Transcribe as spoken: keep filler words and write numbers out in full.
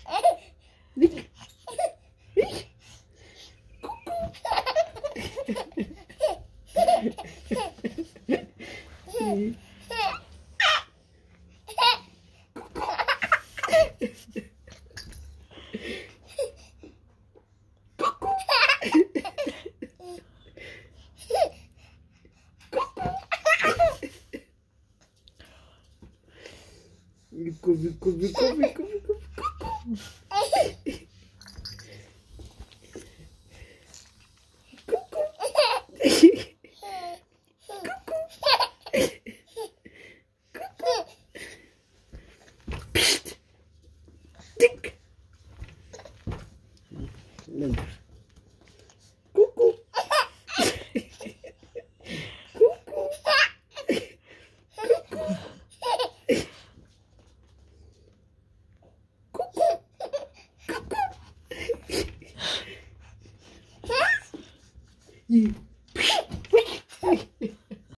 Nick. Vico, vico, vico, vico, vico. Psst. Dick. Lembra. Cucu. Cucu. Cucu. Cucu.